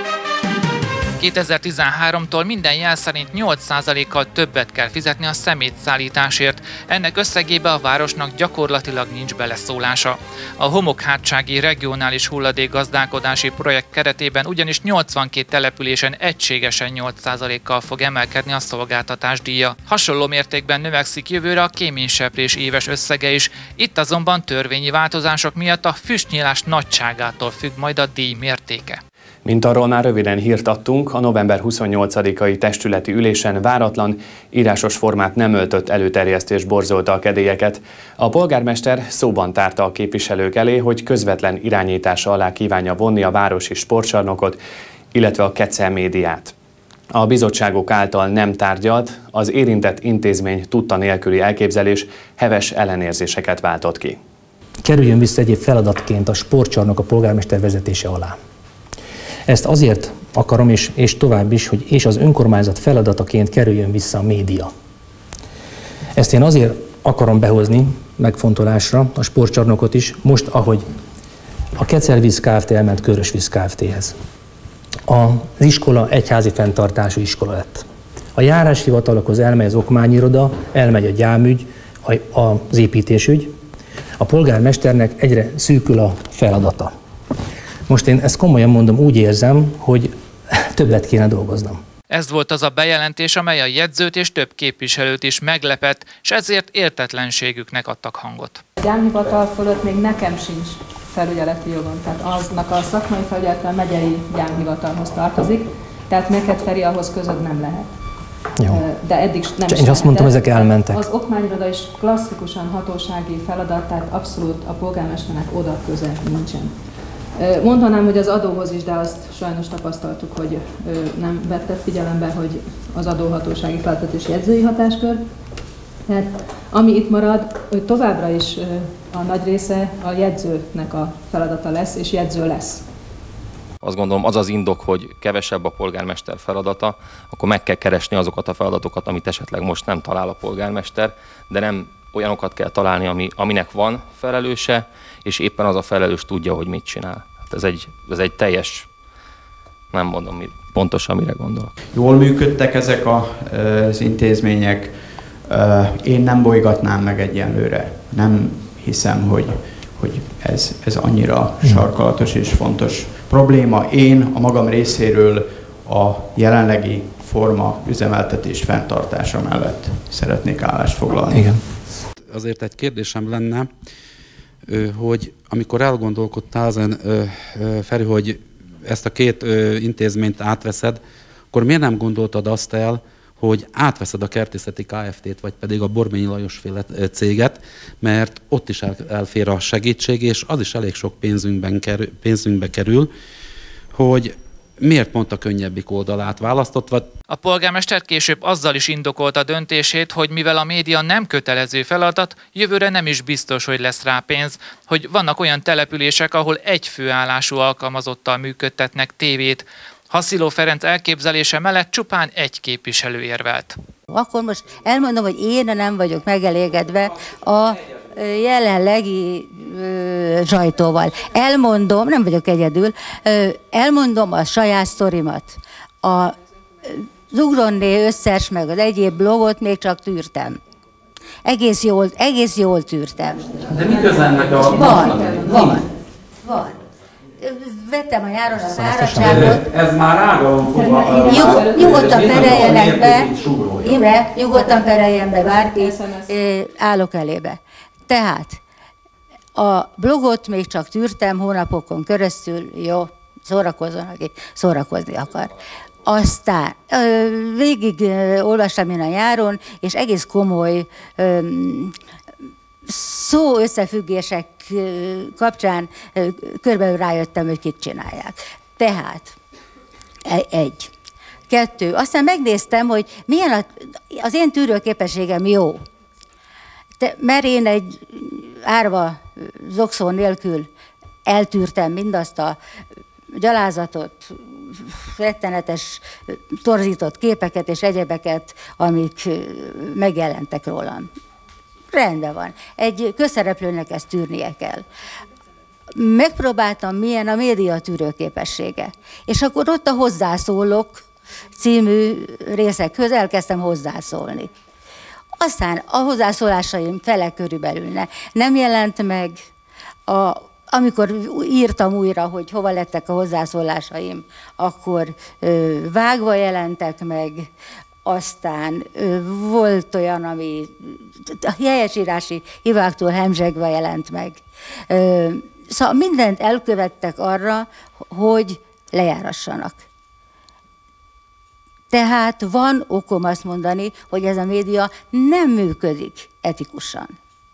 kétezer-tizenháromtól minden jel szerint nyolc százalékkal többet kell fizetni a szemétszállításért. Ennek összegébe a városnak gyakorlatilag nincs beleszólása. A homokhátsági regionális hulladékgazdálkodási projekt keretében ugyanis nyolcvankét településen egységesen nyolc százalékkal fog emelkedni a szolgáltatás díja. Hasonló mértékben növekszik jövőre a kéményseprés éves összege is. Itt azonban törvényi változások miatt a füstnyílás nagyságától függ majd a díj mértéke. Mint arról már röviden hírt adtunk, a november huszonnyolcadikai testületi ülésen váratlan, írásos formát nem öltött előterjesztés borzolta a kedélyeket. A polgármester szóban tárta a képviselők elé, hogy közvetlen irányítása alá kívánja vonni a városi sportcsarnokot, illetve a Kecel médiát. A bizottságok által nem tárgyalt, az érintett intézmény tudta nélküli elképzelés heves ellenérzéseket váltott ki. Kerüljön vissza egyéb feladatként a sportcsarnok a polgármester vezetése alá. Ezt azért akarom, és, és tovább is, hogy és az önkormányzat feladataként kerüljön vissza a média. Ezt én azért akarom behozni megfontolásra, a sportcsarnokot is, most, ahogy a Kecelvíz Kft. Elment Körösvíz Kft.-hez. Az iskola egyházi fenntartású iskola lett. A járáshivatalokhoz elmegy az okmányiroda, elmegy a gyámügy, az építésügy. A polgármesternek egyre szűkül a feladata. Most én ezt komolyan mondom, úgy érzem, hogy többet kéne dolgoznom. Ez volt az a bejelentés, amely a jegyzőt és több képviselőt is meglepett, és ezért értetlenségüknek adtak hangot. A gyámhivatal fölött még nekem sincs felügyeleti jogom, tehát aznak a szakmai felügyelete a megyei gyámhivatalhoz tartozik, tehát neked, Feri, ahhoz között nem lehet. Jó. De eddig nem Én is azt mondtam, ezek elmentek. Az okmányiroda is klasszikusan hatósági feladat, tehát abszolút a polgármesternek oda köze nincsen. Mondanám, hogy az adóhoz is, de azt sajnos tapasztaltuk, hogy nem vettek figyelembe, hogy az adóhatósági feladat és jegyzői hatáskör. Tehát ami itt marad, hogy továbbra is a nagy része a jegyzőnek a feladata lesz, és jegyző lesz. Azt gondolom, az az indok, hogy kevesebb a polgármester feladata, akkor meg kell keresni azokat a feladatokat, amit esetleg most nem talál a polgármester, de nem olyanokat kell találni, ami, aminek van felelőse, és éppen az a felelős tudja, hogy mit csinál. Hát ez egy, ez egy teljes, nem mondom mi, pontosan mire gondolok. Jól működtek ezek a, az intézmények, én nem bolygatnám meg egyenlőre. Nem hiszem, hogy, hogy ez, ez annyira sarkalatos és fontos probléma. Én a magam részéről a jelenlegi forma üzemeltetés fenntartása mellett szeretnék állást foglalni. Igen. Azért egy kérdésem lenne, hogy amikor elgondolkodtál ezen, Feri, hogy ezt a két intézményt átveszed, akkor miért nem gondoltad azt el, hogy átveszed a Kertészeti Kft-t, vagy pedig a Borményi Lajos féle céget, mert ott is elfér a segítség, és az is elég sok pénzünkben kerül, pénzünkbe kerül, hogy miért pont a könnyebbik oldalát választottva? A polgármester később azzal is indokolta a döntését, hogy mivel a média nem kötelező feladat, jövőre nem is biztos, hogy lesz rá pénz, hogy vannak olyan települések, ahol egy főállású alkalmazottal működtetnek tévét. Hasziló Ferenc elképzelése mellett csupán egy képviselő érvelt. Akkor most elmondom, hogy én nem vagyok megelégedve a jelenlegi ö, sajtóval. Elmondom, nem vagyok egyedül, ö, elmondom a saját sztorimat. A Zugronné összes meg az egyéb blogot még csak tűrtem. Egész jól, egész jól tűrtem. De mi köze ennek a... Van, van, van. Vettem a nyáron a fáradtságot. Ez már rágalom fogva. Nyug, nyugodtan pereljenek be, Imre, nyugodtan pereljen be bárki, állok elébe. Tehát a blogot még csak tűrtem hónapokon keresztül, jó, szórakozzon, aki szórakozni akar. Aztán végig olvastam én a nyáron, és egész komoly szó összefüggések kapcsán körülbelül rájöttem, hogy kit csinálják. Tehát egy. Kettő. Aztán megnéztem, hogy milyen a, az én tűrőképességem jó. De, mert én egy árva zokszó nélkül eltűrtem mindazt a gyalázatot, rettenetes, torzított képeket és egyebeket, amik megjelentek rólam. Rendben van. Egy közszereplőnek ezt tűrnie kell. Megpróbáltam, milyen a média tűrőképessége. És akkor ott a Hozzászólok című részekhöz elkezdtem hozzászólni. Aztán a hozzászólásaim fele körülbelül ne, nem jelent meg. A, amikor írtam újra, hogy hova lettek a hozzászólásaim, akkor ö, vágva jelentek meg. Aztán ö, volt olyan, ami a helyesírási hibáktól hemzsegve jelent meg. Ö, szóval mindent elkövettek arra, hogy lejárassanak. Tehát van okom azt mondani, hogy ez a média nem működik etikusan.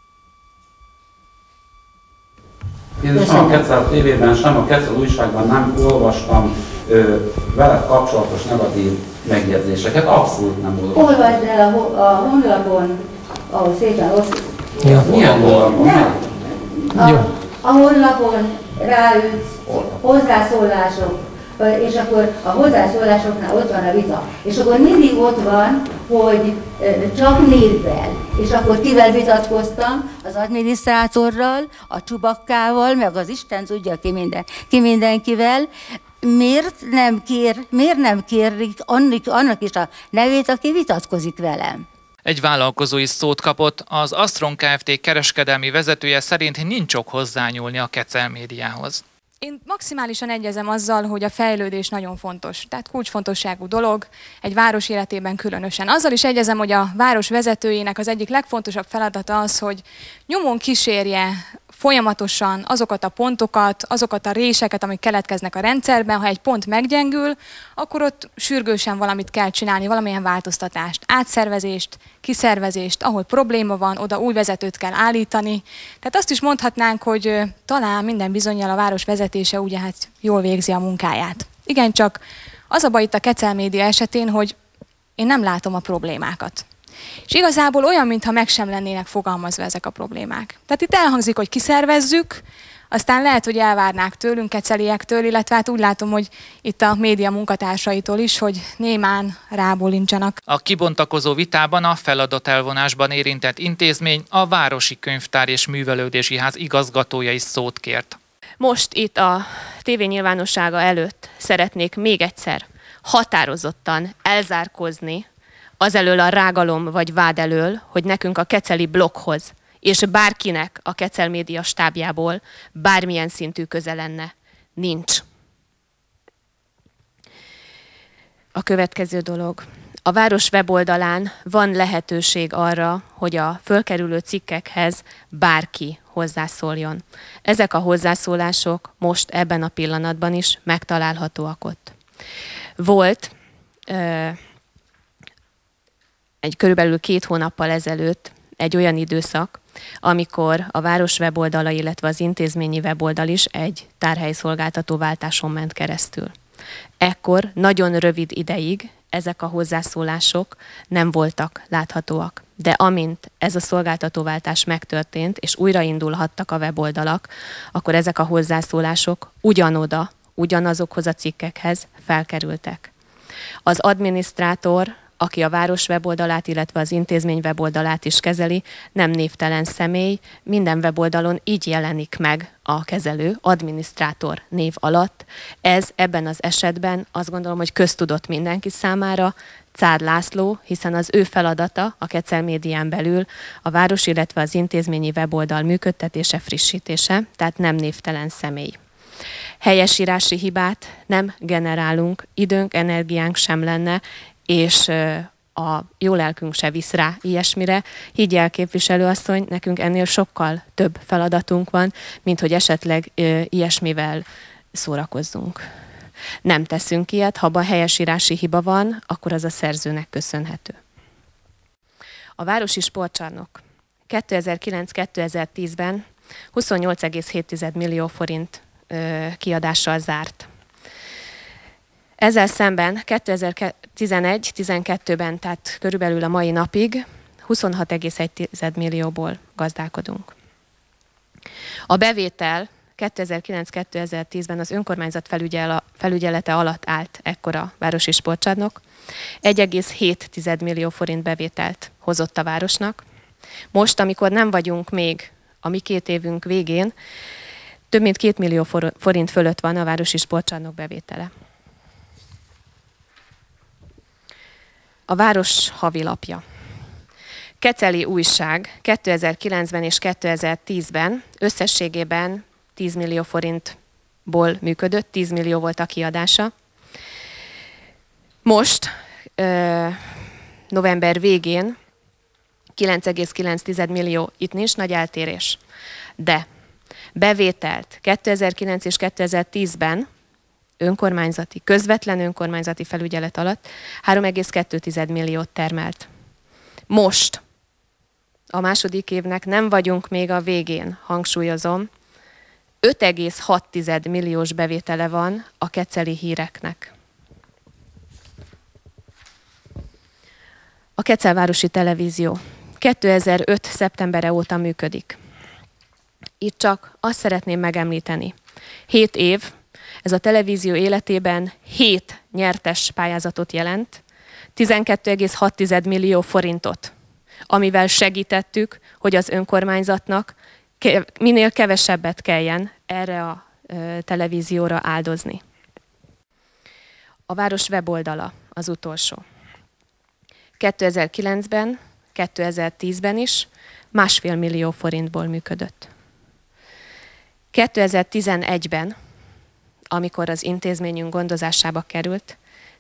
Én sem a Kecel tévében, sem a Kecel újságban nem olvastam ö, veled kapcsolatos negatív megjegyzéseket, abszolút nem olvastam. Olvasd el a, ho a honlapon, ahol szépen osztjuk. Ja. Milyen honlapon? Nem. A, a honlapon ráütsz, hozzászólások, és akkor a hozzászólásoknál ott van a vita. És akkor mindig ott van, hogy csak névvel. És akkor kivel vitatkoztam? Az adminisztrátorral, a Csubakkával, meg az Isten tudja ki, minden, ki mindenkivel. Miért nem, kér, miért nem kérik annak, annak is a nevét, aki vitatkozik velem? Egy vállalkozó is szót kapott, az Astron Kft. Kereskedelmi vezetője szerint nincs ok hozzányúlni a Kecel médiához. Én maximálisan egyezem azzal, hogy a fejlődés nagyon fontos, tehát kulcsfontosságú dolog, egy város életében különösen. Azzal is egyezem, hogy a város vezetőjének az egyik legfontosabb feladata az, hogy nyomon kísérje folyamatosan azokat a pontokat, azokat a réseket, amik keletkeznek a rendszerben. Ha egy pont meggyengül, akkor ott sürgősen valamit kell csinálni, valamilyen változtatást, átszervezést, kiszervezést, ahol probléma van, oda új vezetőt kell állítani. Tehát azt is mondhatnánk, hogy talán minden bizonnyal a város vezetése ugye hát jól végzi a munkáját. Igen, csak az a baj itt a Kecel média esetén, hogy én nem látom a problémákat. És igazából olyan, mintha meg sem lennének fogalmazva ezek a problémák. Tehát itt elhangzik, hogy kiszervezzük, aztán lehet, hogy elvárnák tőlünk, keceliektől, illetve hát úgy látom, hogy itt a média munkatársaitól is, hogy némán rábólincsanak. A kibontakozó vitában a feladatelvonásban érintett intézmény, a Városi Könyvtár és Művelődési Ház igazgatója is szót kért. Most itt a tévényilvánossága előtt szeretnék még egyszer határozottan elzárkózni azelől a rágalom vagy vád elől, hogy nekünk a keceli blokkhoz és bárkinek a Kecel média stábjából bármilyen szintű köze lenne. Nincs. A következő dolog. A város weboldalán van lehetőség arra, hogy a fölkerülő cikkekhez bárki hozzászóljon. Ezek a hozzászólások most ebben a pillanatban is megtalálhatóak ott. Volt ö, egy körülbelül két hónappal ezelőtt egy olyan időszak, amikor a város weboldala, illetve az intézményi weboldal is egy tárhelyszolgáltató váltáson ment keresztül. Ekkor nagyon rövid ideig ezek a hozzászólások nem voltak láthatóak. De amint ez a szolgáltatóváltás megtörtént, és újraindulhattak a weboldalak, akkor ezek a hozzászólások ugyanoda, ugyanazokhoz a cikkekhez felkerültek. Az adminisztrátor, aki a város weboldalát, illetve az intézmény weboldalát is kezeli, nem névtelen személy, minden weboldalon így jelenik meg a kezelő, adminisztrátor név alatt. Ez ebben az esetben azt gondolom, hogy köztudott mindenki számára, Cár László, hiszen az ő feladata a Kecel médián belül a város, illetve az intézményi weboldal működtetése, frissítése, tehát nem névtelen személy. Helyesírási hibát nem generálunk, időnk, energiánk sem lenne, és a jó lelkünk se visz rá ilyesmire. Higgy el, képviselőasszony, nekünk ennél sokkal több feladatunk van, mint hogy esetleg ö, ilyesmivel szórakozzunk. Nem teszünk ilyet, ha abban helyesírási hiba van, akkor az a szerzőnek köszönhető. A Városi Sportcsarnok kétezer-kilenc kétezer-tízben huszonnyolc egész hét millió forint ö, kiadással zárt. Ezzel szemben kétezer-tizenegy tizenkettőben, tehát körülbelül a mai napig huszonhat egész egy millióból gazdálkodunk. A bevétel kétezer-kilenc kétezer-tízben az önkormányzat felügyelete alatt állt ekkor a Városi Sportcsarnok. egy egész hét millió forint bevételt hozott a városnak. Most, amikor nem vagyunk még a mi két évünk végén, több mint két millió forint fölött van a Városi Sportcsarnok bevétele. A város havilapja. Keceli Újság kétezer-kilencben és kétezer-tízben összességében tíz millió forintból működött, tíz millió volt a kiadása. Most, november végén kilenc egész kilenc millió, itt nincs nagy eltérés, de bevételt kétezer-kilenc és kétezer-tízben önkormányzati, közvetlen önkormányzati felügyelet alatt három egész kettő milliót termelt. Most, a második évnek nem vagyunk még a végén, hangsúlyozom, öt egész hat milliós bevétele van a Keceli Híreknek. A Kecelvárosi Televízió kétezer-öt szeptembere óta működik. Itt csak azt szeretném megemlíteni. Hét év, ez a televízió életében hét nyertes pályázatot jelent, tizenkét egész hat millió forintot, amivel segítettük, hogy az önkormányzatnak minél kevesebbet kelljen erre a televízióra áldozni. A város weboldala az utolsó. kétezer-kilencben, kétezer-tízben is másfél millió forintból működött. kétezer-tizenegyben, amikor az intézményünk gondozásába került,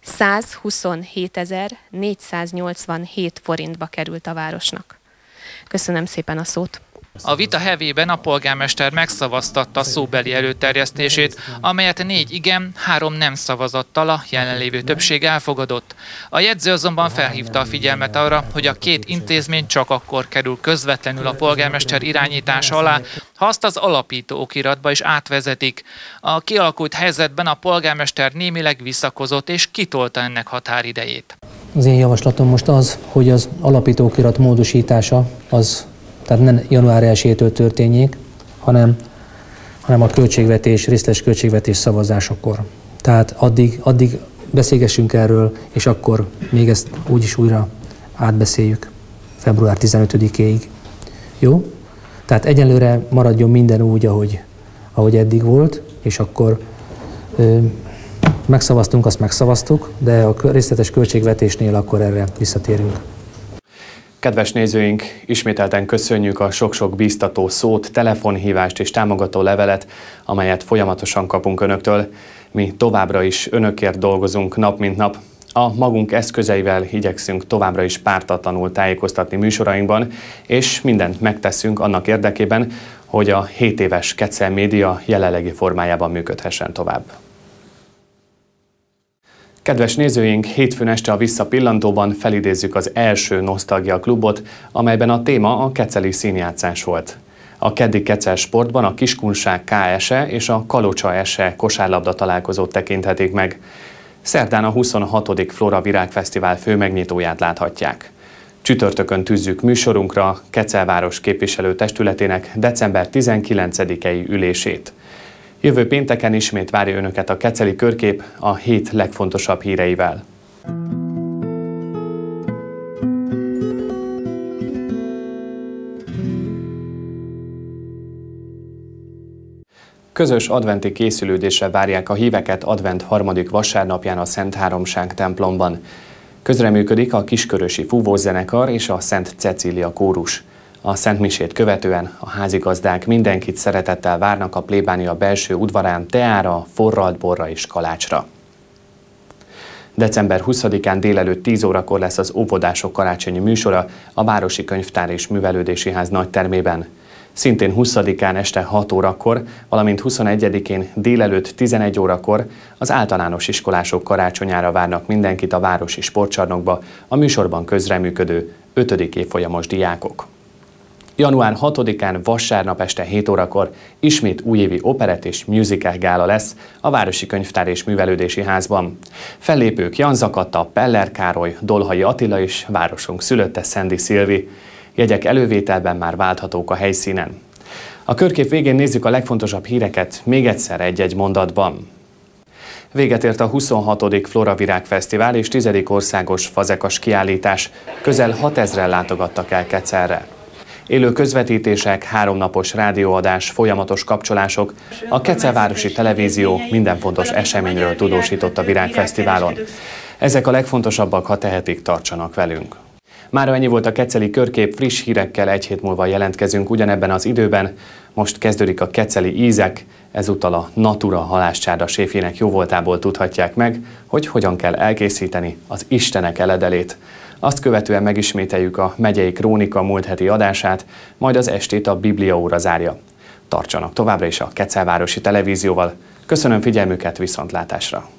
százhuszonhétezer-négyszáznyolcvanhét forintba került a városnak. Köszönöm szépen a szót. A vita hevében a polgármester megszavaztatta szóbeli előterjesztését, amelyet négy igen, három nem szavazattal a jelenlévő többség elfogadott. A jegyző azonban felhívta a figyelmet arra, hogy a két intézmény csak akkor kerül közvetlenül a polgármester irányítása alá, ha azt az alapító okiratba is átvezetik. A kialakult helyzetben a polgármester némileg visszakozott és kitolta ennek határidejét. Az én javaslatom most az, hogy az alapító okirat módosítása az tehát nem január elsejétől történjék, hanem, hanem a költségvetés, részletes költségvetés szavazásakor. Tehát addig, addig beszélgessünk erről, és akkor még ezt úgyis újra átbeszéljük február tizenötödikéig. Jó? Tehát egyelőre maradjon minden úgy, ahogy, ahogy eddig volt, és akkor ö, megszavaztunk, azt megszavaztuk, de a részletes költségvetésnél akkor erre visszatérünk. Kedves nézőink, ismételten köszönjük a sok-sok bíztató szót, telefonhívást és támogató levelet, amelyet folyamatosan kapunk önöktől. Mi továbbra is önökért dolgozunk nap mint nap. A magunk eszközeivel igyekszünk továbbra is pártatlanul tájékoztatni műsorainkban, és mindent megteszünk annak érdekében, hogy a hét éves Kecel Média jelenlegi formájában működhessen tovább. Kedves nézőink, hétfőn este a Visszapillantóban felidézzük az első Nosztalgia klubot, amelyben a téma a keceli színjátszás volt. A keddi Kecel Sportban a Kiskunság ká es e és a Kalocsa es e kosárlabda találkozót tekinthetik meg. Szerdán a huszonhatodik Flora Virágfesztivál főmegnyitóját láthatják. Csütörtökön tűzzük műsorunkra Kecelváros képviselőtestületének december tizenkilencedikei ülését. Jövő pénteken ismét várja önöket a Keceli Körkép a hét legfontosabb híreivel. Közös adventi készülődésre várják a híveket advent harmadik vasárnapján a Szent Háromság templomban. Közreműködik a Kiskörösi Fúvószenekar és a Szent Cecília kórus. A szentmisét követően a házigazdák mindenkit szeretettel várnak a plébánia belső udvarán teára, forralt borra és kalácsra. december huszadikán délelőtt tíz órakor lesz az óvodások karácsonyi műsora a Városi Könyvtár és Művelődési Ház nagytermében. Szintén huszadikán este hat órakor, valamint huszonegyedikén délelőtt tizenegy órakor az általános iskolások karácsonyára várnak mindenkit a városi sportcsarnokba a műsorban közreműködő ötödik évfolyamos diákok. január hatodikán vasárnap este hét órakor ismét újévi operett és musical gála lesz a Városi Könyvtár és Művelődési Házban. Fellépők Jan Zakatta, Peller Károly, Dolhai Attila és városunk szülötte Szendi Szilvi. Jegyek elővételben már válthatók a helyszínen. A körkép végén nézzük a legfontosabb híreket még egyszer egy-egy mondatban. Véget ért a huszonhatodik Floravirág Fesztivál és tizedik országos fazekas kiállítás. Közel hatezren látogattak el Kecelre. Élő közvetítések, háromnapos rádióadás, folyamatos kapcsolások. A Kecelvárosi Televízió minden fontos eseményről tudósított a Virágfesztiválon. Ezek a legfontosabbak, ha tehetik, tartsanak velünk. Mára ennyi volt a keceli körkép, friss hírekkel egy hét múlva jelentkezünk ugyanebben az időben. Most kezdődik a keceli ízek, ezúttal a Natura halászcsárda séfjének jóvoltából tudhatják meg, hogy hogyan kell elkészíteni az Istenek eledelét. Azt követően megismételjük a megyei krónika múlt heti adását, majd az estét a Bibliaóra zárja. Tartsanak továbbra is a Kecelvárosi Televízióval. Köszönöm figyelmüket, viszontlátásra!